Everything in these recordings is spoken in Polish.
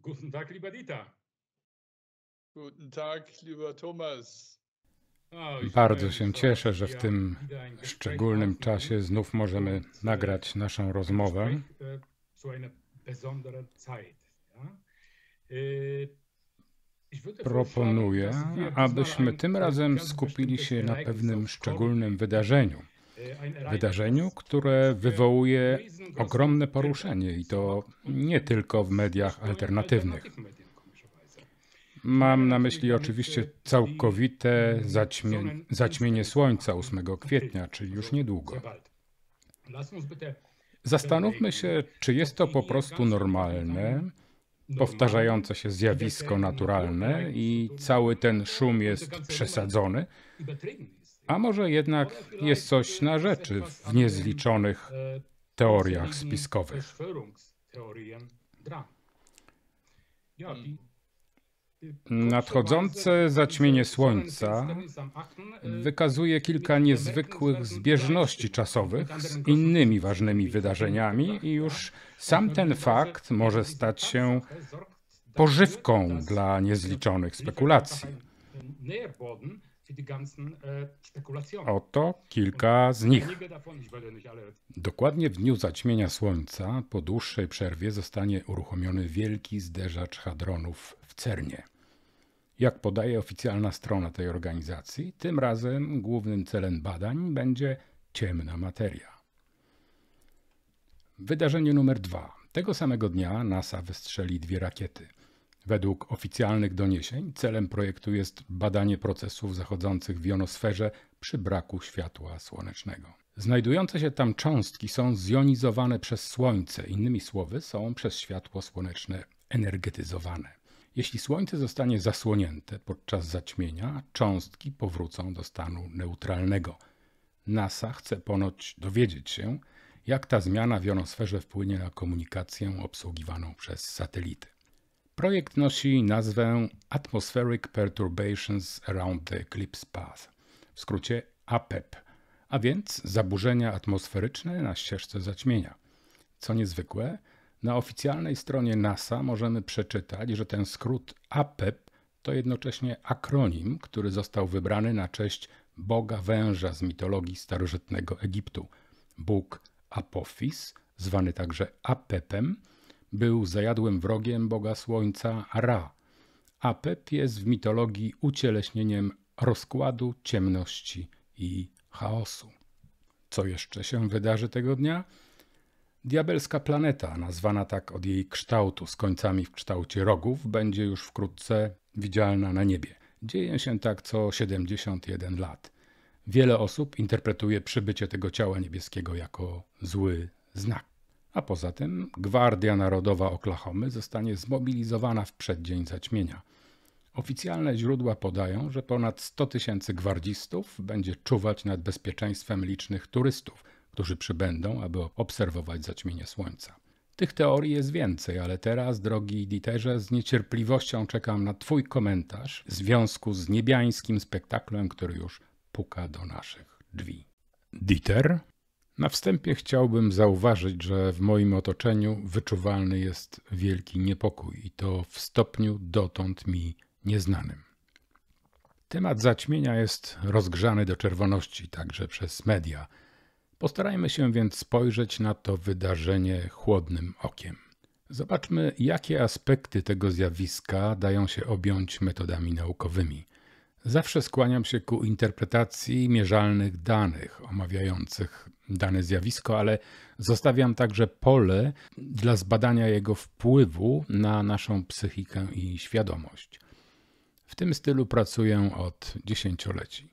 Guten Tag, lieber Dieter. Guten Tag, lieber Thomas. Bardzo się cieszę, że w tym szczególnym czasie znów możemy nagrać naszą rozmowę. Proponuję, abyśmy tym razem skupili się na pewnym szczególnym wydarzeniu. Wydarzeniu, które wywołuje ogromne poruszenie i to nie tylko w mediach alternatywnych. Mam na myśli oczywiście całkowite zaćmienie Słońca 8 kwietnia, czyli już niedługo. Zastanówmy się, czy jest to po prostu normalne, powtarzające się zjawisko naturalne i cały ten szum jest przesadzony, a może jednak jest coś na rzeczy w niezliczonych teoriach spiskowych. Nadchodzące zaćmienie Słońca wykazuje kilka niezwykłych zbieżności czasowych z innymi ważnymi wydarzeniami i już sam ten fakt może stać się pożywką dla niezliczonych spekulacji. Oto kilka z nich. Dokładnie w dniu zaćmienia Słońca po dłuższej przerwie zostanie uruchomiony wielki zderzacz hadronów w CERNie. Jak podaje oficjalna strona tej organizacji, tym razem głównym celem badań będzie ciemna materia. Wydarzenie numer 2. Tego samego dnia NASA wystrzeli 2 rakiety. Według oficjalnych doniesień celem projektu jest badanie procesów zachodzących w jonosferze przy braku światła słonecznego. Znajdujące się tam cząstki są zjonizowane przez Słońce, innymi słowy są przez światło słoneczne energetyzowane. Jeśli Słońce zostanie zasłonięte podczas zaćmienia, cząstki powrócą do stanu neutralnego. NASA chce ponoć dowiedzieć się, jak ta zmiana w jonosferze wpłynie na komunikację obsługiwaną przez satelity. Projekt nosi nazwę Atmospheric Perturbations Around the Eclipse Path, w skrócie APEP, a więc zaburzenia atmosferyczne na ścieżce zaćmienia. Co niezwykłe, na oficjalnej stronie NASA możemy przeczytać, że ten skrót APEP to jednocześnie akronim, który został wybrany na cześć boga węża z mitologii starożytnego Egiptu. Bóg Apophis, zwany także Apepem, był zajadłym wrogiem boga słońca Ra. Apep jest w mitologii ucieleśnieniem rozkładu, ciemności i chaosu. Co jeszcze się wydarzy tego dnia? Diabelska planeta, nazwana tak od jej kształtu, z końcami w kształcie rogów, będzie już wkrótce widzialna na niebie. Dzieje się tak co 71 lat. Wiele osób interpretuje przybycie tego ciała niebieskiego jako zły znak. A poza tym Gwardia Narodowa Oklahomy zostanie zmobilizowana w przeddzień zaćmienia. Oficjalne źródła podają, że ponad 100 000 gwardzistów będzie czuwać nad bezpieczeństwem licznych turystów, którzy przybędą, aby obserwować zaćmienie Słońca. Tych teorii jest więcej, ale teraz, drogi Dieterze, z niecierpliwością czekam na Twój komentarz w związku z niebiańskim spektaklem, który już puka do naszych drzwi. Dieter? Na wstępie chciałbym zauważyć, że w moim otoczeniu wyczuwalny jest wielki niepokój i to w stopniu dotąd mi nieznanym. Temat zaćmienia jest rozgrzany do czerwoności także przez media. Postarajmy się więc spojrzeć na to wydarzenie chłodnym okiem. Zobaczmy, jakie aspekty tego zjawiska dają się objąć metodami naukowymi. Zawsze skłaniam się ku interpretacji mierzalnych danych omawiających dane zjawisko, ale zostawiam także pole dla zbadania jego wpływu na naszą psychikę i świadomość. W tym stylu pracuję od dziesięcioleci.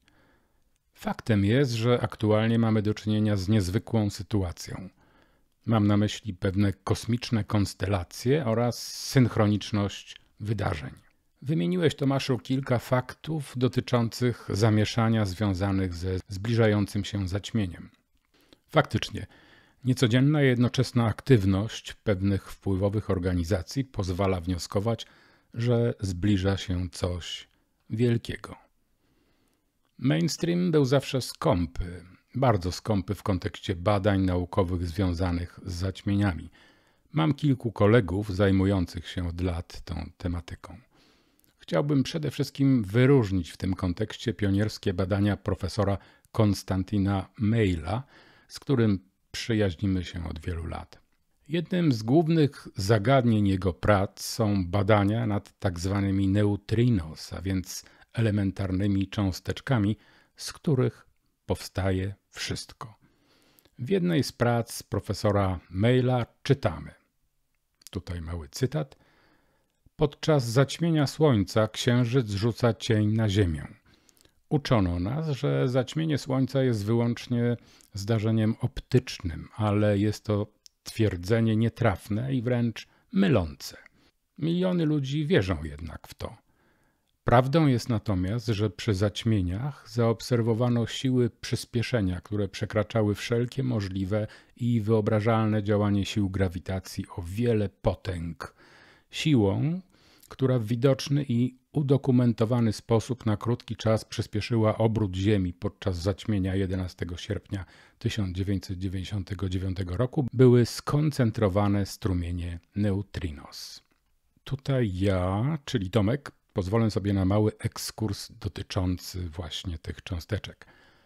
Faktem jest, że aktualnie mamy do czynienia z niezwykłą sytuacją. Mam na myśli pewne kosmiczne konstelacje oraz synchroniczność wydarzeń. Wymieniłeś, Tomaszu, kilka faktów dotyczących zamieszania związanych ze zbliżającym się zaćmieniem. Faktycznie, niecodzienna jednoczesna aktywność pewnych wpływowych organizacji pozwala wnioskować, że zbliża się coś wielkiego. Mainstream był zawsze skąpy, bardzo skąpy w kontekście badań naukowych związanych z zaćmieniami. Mam kilku kolegów zajmujących się od lat tą tematyką. Chciałbym przede wszystkim wyróżnić w tym kontekście pionierskie badania profesora Konstantina Meila, z którym przyjaźnimy się od wielu lat. Jednym z głównych zagadnień jego prac są badania nad tak zwanymi neutrinos, a więc elementarnymi cząsteczkami, z których powstaje wszystko. W jednej z prac profesora Meila czytamy, tutaj mały cytat: podczas zaćmienia Słońca Księżyc rzuca cień na Ziemię. Uczono nas, że zaćmienie Słońca jest wyłącznie zdarzeniem optycznym, ale jest to twierdzenie nietrafne i wręcz mylące. Miliony ludzi wierzą jednak w to. Prawdą jest natomiast, że przy zaćmieniach zaobserwowano siły przyspieszenia, które przekraczały wszelkie możliwe i wyobrażalne działanie sił grawitacji o wiele potęg. Siłą, która w widoczny i udokumentowany sposób na krótki czas przyspieszyła obrót Ziemi podczas zaćmienia 11 sierpnia 1999 roku, były skoncentrowane strumienie neutrinos. Tutaj ja, czyli Tomek, pozwolę sobie na mały ekskurs dotyczący właśnie tych cząsteczek.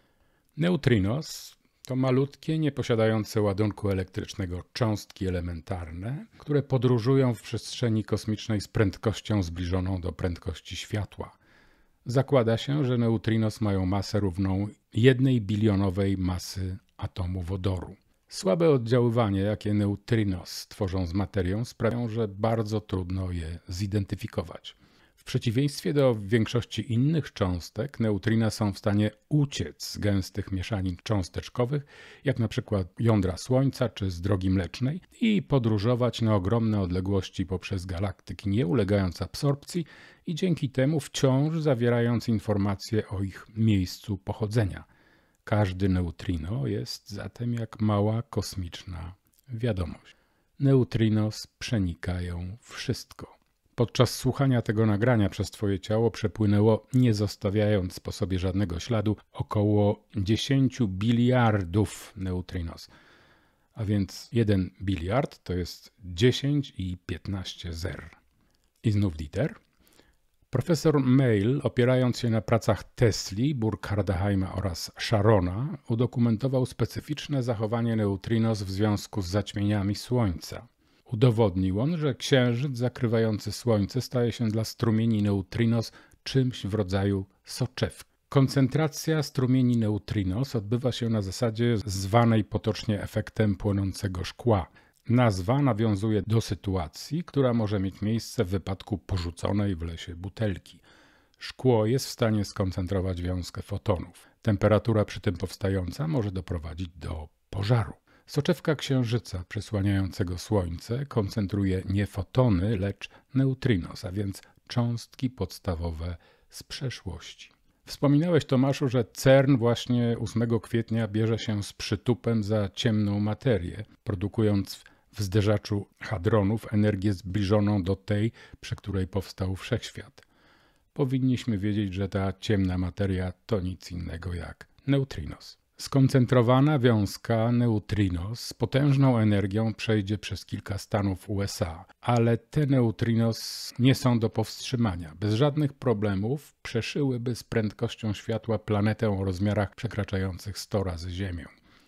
Neutrinos to malutkie, nieposiadające ładunku elektrycznego cząstki elementarne, które podróżują w przestrzeni kosmicznej z prędkością zbliżoną do prędkości światła. Zakłada się, że neutrinos mają masę równą 1 bilionowej masy atomu wodoru. Słabe oddziaływanie, jakie neutrinos tworzą z materią, sprawiają, że bardzo trudno je zidentyfikować. W przeciwieństwie do większości innych cząstek, neutrina są w stanie uciec z gęstych mieszanin cząsteczkowych, jak na przykład jądra Słońca czy z drogi mlecznej, i podróżować na ogromne odległości poprzez galaktyki, nie ulegając absorpcji i dzięki temu wciąż zawierając informacje o ich miejscu pochodzenia. Każdy neutrino jest zatem jak mała kosmiczna wiadomość. Neutrinos przenikają wszystko. Podczas słuchania tego nagrania przez Twoje ciało przepłynęło, nie zostawiając po sobie żadnego śladu, około 10 biliardów neutrinos. A więc 1 biliard to jest 10 i 15 zer. I znów liter. Profesor Meil, opierając się na pracach Tesli, Burkharda oraz Sharona, udokumentował specyficzne zachowanie neutrinos w związku z zaćmieniami Słońca. Udowodnił on, że księżyc zakrywający Słońce staje się dla strumieni neutrinos czymś w rodzaju soczewki. Koncentracja strumieni neutrinos odbywa się na zasadzie zwanej potocznie efektem płonącego szkła. Nazwa nawiązuje do sytuacji, która może mieć miejsce w wypadku porzuconej w lesie butelki. Szkło jest w stanie skoncentrować wiązkę fotonów. Temperatura przy tym powstająca może doprowadzić do pożaru. Soczewka Księżyca przysłaniającego Słońce koncentruje nie fotony, lecz neutrinos, a więc cząstki podstawowe z przeszłości. Wspominałeś, Tomaszu, że CERN właśnie 8 kwietnia bierze się z przytupem za ciemną materię, produkując w zderzaczu hadronów energię zbliżoną do tej, przy której powstał Wszechświat. Powinniśmy wiedzieć, że ta ciemna materia to nic innego jak neutrinos. Skoncentrowana wiązka neutrinos z potężną energią przejdzie przez kilka stanów USA, ale te neutrinos nie są do powstrzymania. Bez żadnych problemów przeszyłyby z prędkością światła planetę o rozmiarach przekraczających 100 razy Ziemię.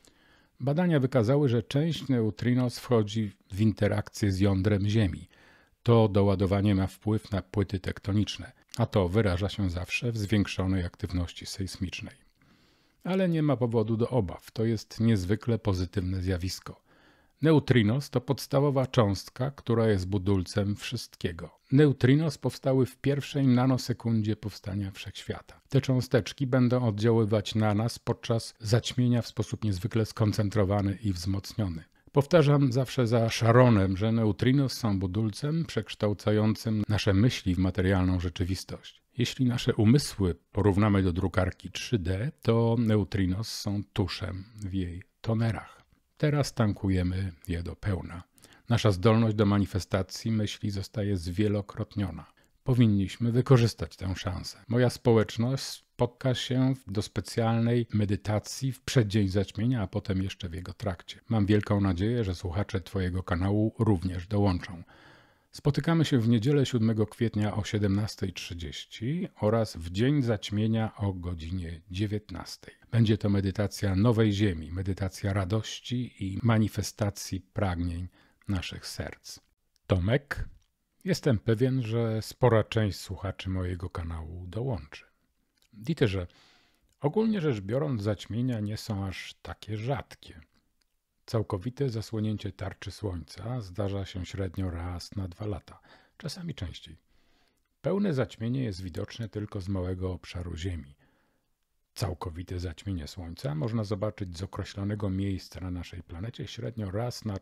Badania wykazały, że część neutrinos wchodzi w interakcję z jądrem Ziemi. To doładowanie ma wpływ na płyty tektoniczne, a to wyraża się zawsze w zwiększonej aktywności sejsmicznej. Ale nie ma powodu do obaw. To jest niezwykle pozytywne zjawisko. Neutrinos to podstawowa cząstka, która jest budulcem wszystkiego. Neutrinos powstały w pierwszej nanosekundzie powstania Wszechświata. Te cząsteczki będą oddziaływać na nas podczas zaćmienia w sposób niezwykle skoncentrowany i wzmocniony. Powtarzam zawsze za Sharonem, że neutrinos są budulcem przekształcającym nasze myśli w materialną rzeczywistość. Jeśli nasze umysły porównamy do drukarki 3D, to neutrinos są tuszem w jej tonerach. Teraz tankujemy je do pełna. Nasza zdolność do manifestacji myśli zostaje zwielokrotniona. Powinniśmy wykorzystać tę szansę. Moja społeczność spotka się do specjalnej medytacji w przeddzień zaćmienia, a potem jeszcze w jego trakcie. Mam wielką nadzieję, że słuchacze Twojego kanału również dołączą. Spotykamy się w niedzielę 7 kwietnia o 17:30 oraz w dzień zaćmienia o godzinie 19:00. Będzie to medytacja nowej ziemi, medytacja radości i manifestacji pragnień naszych serc. Tomek, jestem pewien, że spora część słuchaczy mojego kanału dołączy. Dieterze, ogólnie rzecz biorąc, zaćmienia nie są aż takie rzadkie. Całkowite zasłonięcie tarczy słońca zdarza się średnio raz na 2 lata, czasami częściej. Pełne zaćmienie jest widoczne tylko z małego obszaru Ziemi. Całkowite zaćmienie słońca można zobaczyć z określonego miejsca na naszej planecie średnio raz na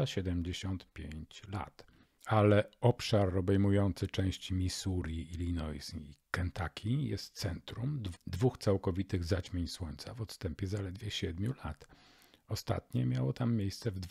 375 lat. Ale obszar obejmujący części Missouri, Illinois i Kentucky jest centrum 2 całkowitych zaćmień słońca w odstępie zaledwie 7 lat. Ostatnie miało tam miejsce w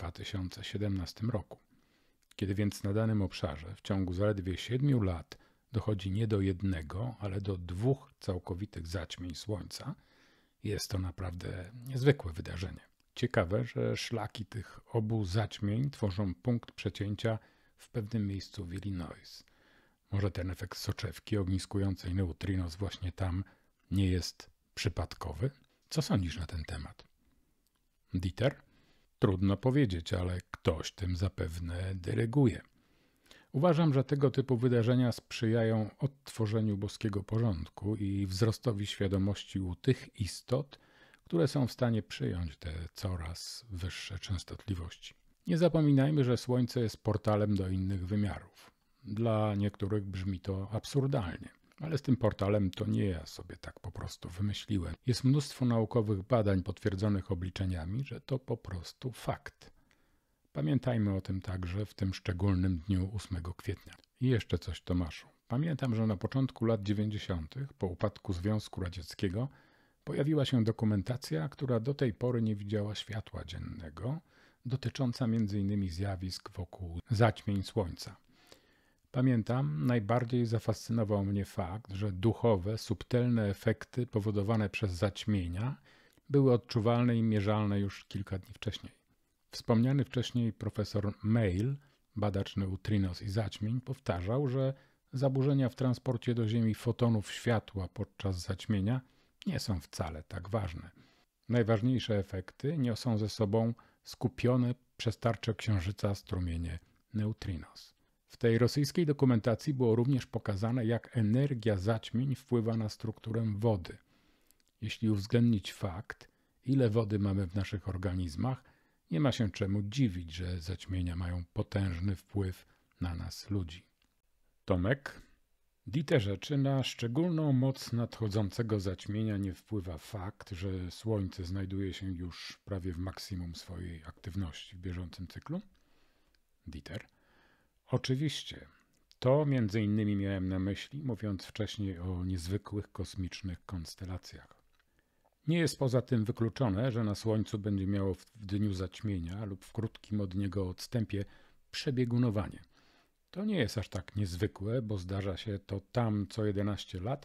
2017 roku. Kiedy więc na danym obszarze w ciągu zaledwie 7 lat dochodzi nie do 1, ale do 2 całkowitych zaćmień słońca, jest to naprawdę niezwykłe wydarzenie. Ciekawe, że szlaki tych obu zaćmień tworzą punkt przecięcia w pewnym miejscu w Illinois. Może ten efekt soczewki ogniskującej neutrinos właśnie tam nie jest przypadkowy? Co sądzisz na ten temat? Dieter? Trudno powiedzieć, ale ktoś tym zapewne dyryguje. Uważam, że tego typu wydarzenia sprzyjają odtworzeniu boskiego porządku i wzrostowi świadomości u tych istot, które są w stanie przyjąć te coraz wyższe częstotliwości. Nie zapominajmy, że Słońce jest portalem do innych wymiarów. Dla niektórych brzmi to absurdalnie, ale z tym portalem to nie ja sobie tak po prostu wymyśliłem. Jest mnóstwo naukowych badań potwierdzonych obliczeniami, że to po prostu fakt. Pamiętajmy o tym także w tym szczególnym dniu 8 kwietnia. I jeszcze coś, Tomaszu. Pamiętam, że na początku lat 90., po upadku Związku Radzieckiego, pojawiła się dokumentacja, która do tej pory nie widziała światła dziennego, dotycząca m.in. zjawisk wokół zaćmień Słońca. Pamiętam, najbardziej zafascynował mnie fakt, że duchowe, subtelne efekty powodowane przez zaćmienia były odczuwalne i mierzalne już kilka dni wcześniej. Wspomniany wcześniej profesor Mail, badacz neutrinos i zaćmień, powtarzał, że zaburzenia w transporcie do Ziemi fotonów światła podczas zaćmienia nie są wcale tak ważne. Najważniejsze efekty niosą ze sobą skupione przez tarczę Księżyca strumienie neutrinos. W tej rosyjskiej dokumentacji było również pokazane, jak energia zaćmień wpływa na strukturę wody. Jeśli uwzględnić fakt, ile wody mamy w naszych organizmach, nie ma się czemu dziwić, że zaćmienia mają potężny wpływ na nas, ludzi. Tomek? Dieterze, czy na szczególną moc nadchodzącego zaćmienia nie wpływa fakt, że Słońce znajduje się już prawie w maksimum swojej aktywności w bieżącym cyklu? Dieter? Oczywiście. To między innymi miałem na myśli, mówiąc wcześniej o niezwykłych kosmicznych konstelacjach. Nie jest poza tym wykluczone, że na Słońcu będzie miało w dniu zaćmienia lub w krótkim od niego odstępie przebiegunowanie. To nie jest aż tak niezwykłe, bo zdarza się to tam co 11 lat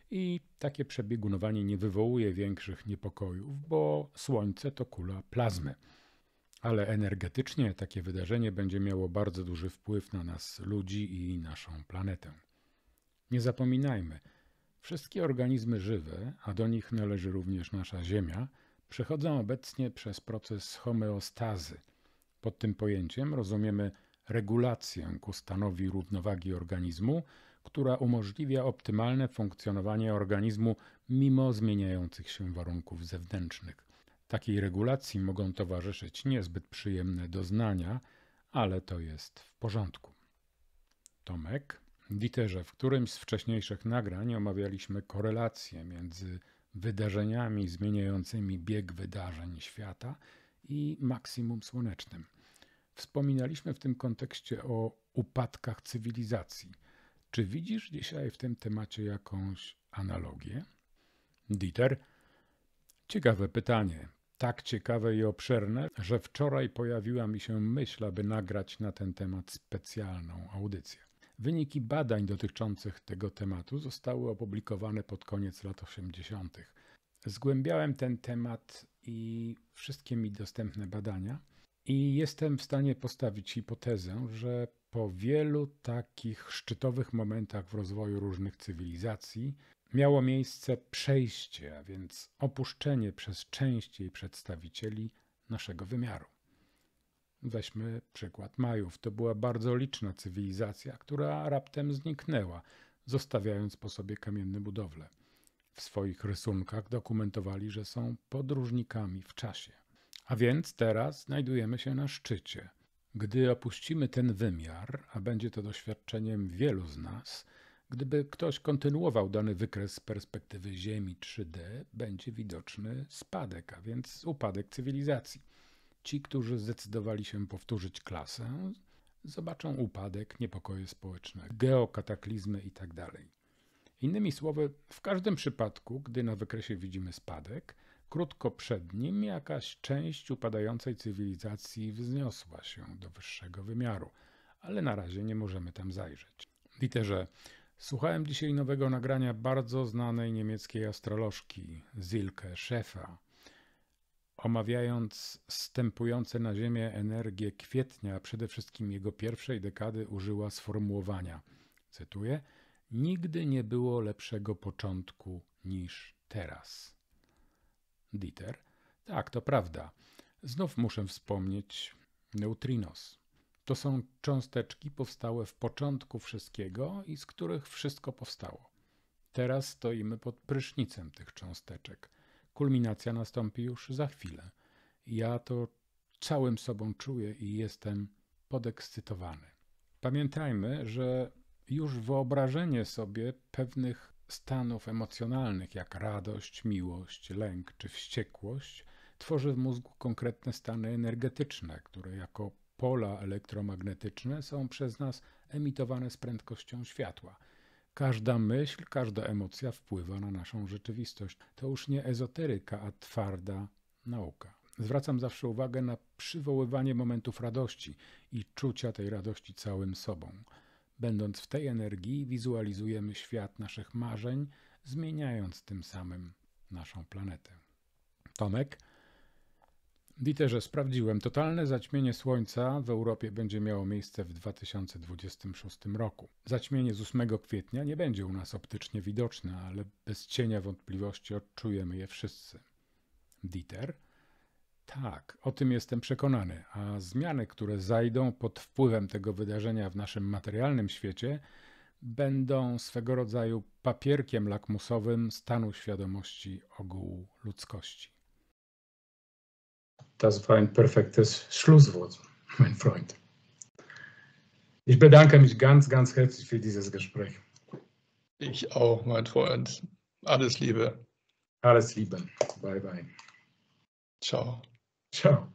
i takie przebiegunowanie nie wywołuje większych niepokojów, bo Słońce to kula plazmy. Ale energetycznie takie wydarzenie będzie miało bardzo duży wpływ na nas, ludzi i naszą planetę. Nie zapominajmy, wszystkie organizmy żywe, a do nich należy również nasza Ziemia, przechodzą obecnie przez proces homeostazy. Pod tym pojęciem rozumiemy regulację ku stanowi równowagi organizmu, która umożliwia optymalne funkcjonowanie organizmu mimo zmieniających się warunków zewnętrznych. Takiej regulacji mogą towarzyszyć niezbyt przyjemne doznania, ale to jest w porządku. Tomek? Dieterze, w którymś z wcześniejszych nagrań omawialiśmy korelację między wydarzeniami zmieniającymi bieg wydarzeń świata i maksimum słonecznym. Wspominaliśmy w tym kontekście o upadkach cywilizacji. Czy widzisz dzisiaj w tym temacie jakąś analogię? Dieter? Ciekawe pytanie. Tak ciekawe i obszerne, że wczoraj pojawiła mi się myśl, aby nagrać na ten temat specjalną audycję. Wyniki badań dotyczących tego tematu zostały opublikowane pod koniec lat 80. Zgłębiałem ten temat i wszystkie mi dostępne badania i jestem w stanie postawić hipotezę, że po wielu takich szczytowych momentach w rozwoju różnych cywilizacji miało miejsce przejście, a więc opuszczenie przez część jej przedstawicieli naszego wymiaru. Weźmy przykład Majów. To była bardzo liczna cywilizacja, która raptem zniknęła, zostawiając po sobie kamienne budowle. W swoich rysunkach dokumentowali, że są podróżnikami w czasie. A więc teraz znajdujemy się na szczycie. Gdy opuścimy ten wymiar, a będzie to doświadczeniem wielu z nas, gdyby ktoś kontynuował dany wykres z perspektywy Ziemi 3D, będzie widoczny spadek, a więc upadek cywilizacji. Ci, którzy zdecydowali się powtórzyć klasę, zobaczą upadek, niepokoje społeczne, geokataklizmy itd. Innymi słowy, w każdym przypadku, gdy na wykresie widzimy spadek, krótko przed nim jakaś część upadającej cywilizacji wzniosła się do wyższego wymiaru, ale na razie nie możemy tam zajrzeć. Dieterze, słuchałem dzisiaj nowego nagrania bardzo znanej niemieckiej astrolożki Silke Schäfer. Omawiając zstępujące na Ziemię energie kwietnia, a przede wszystkim jego pierwszej dekady, użyła sformułowania, cytuję, nigdy nie było lepszego początku niż teraz. Dieter, tak, to prawda. Znów muszę wspomnieć neutrinos. To są cząsteczki powstałe w początku wszystkiego i z których wszystko powstało. Teraz stoimy pod prysznicem tych cząsteczek. Kulminacja nastąpi już za chwilę. Ja to całym sobą czuję i jestem podekscytowany. Pamiętajmy, że już wyobrażenie sobie pewnych stanów emocjonalnych, jak radość, miłość, lęk czy wściekłość, tworzy w mózgu konkretne stany energetyczne, które jako pola elektromagnetyczne są przez nas emitowane z prędkością światła. Każda myśl, każda emocja wpływa na naszą rzeczywistość. To już nie ezoteryka, a twarda nauka. Zwracam zawsze uwagę na przywoływanie momentów radości i czucia tej radości całym sobą. Będąc w tej energii, wizualizujemy świat naszych marzeń, zmieniając tym samym naszą planetę. Tomek? Dieterze, sprawdziłem. Totalne zaćmienie Słońca w Europie będzie miało miejsce w 2026 roku. Zaćmienie z 8 kwietnia nie będzie u nas optycznie widoczne, ale bez cienia wątpliwości odczujemy je wszyscy. Dieter? Tak, o tym jestem przekonany, a zmiany, które zajdą pod wpływem tego wydarzenia w naszym materialnym świecie, będą swego rodzaju papierkiem lakmusowym stanu świadomości ogółu ludzkości. Das war ein perfektes Schlusswort, mein Freund. Ich bedanke mich ganz, ganz herzlich für dieses Gespräch. Ich auch, mein Freund. Alles Liebe. Alles Liebe. Bye, bye. Ciao. Ciao.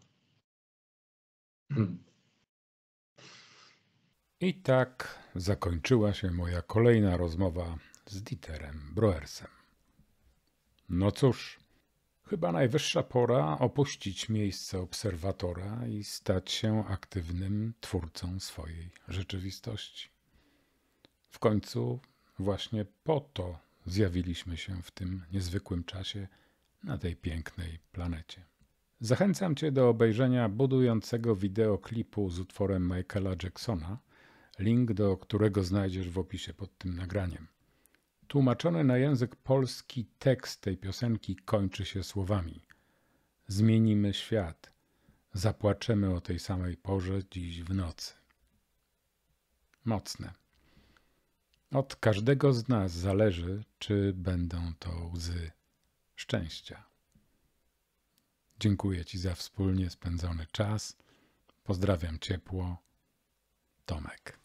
I tak zakończyła się moja kolejna rozmowa z Dieterem Broersem. No cóż, chyba najwyższa pora opuścić miejsce obserwatora i stać się aktywnym twórcą swojej rzeczywistości. W końcu właśnie po to zjawiliśmy się w tym niezwykłym czasie na tej pięknej planecie. Zachęcam Cię do obejrzenia budującego wideoklipu z utworem Michaela Jacksona, link do którego znajdziesz w opisie pod tym nagraniem. Tłumaczony na język polski tekst tej piosenki kończy się słowami: zmienimy świat, zapłaczemy o tej samej porze dziś w nocy. Mocne. Od każdego z nas zależy, czy będą to łzy szczęścia. Dziękuję Ci za wspólnie spędzony czas. Pozdrawiam ciepło. Tomek.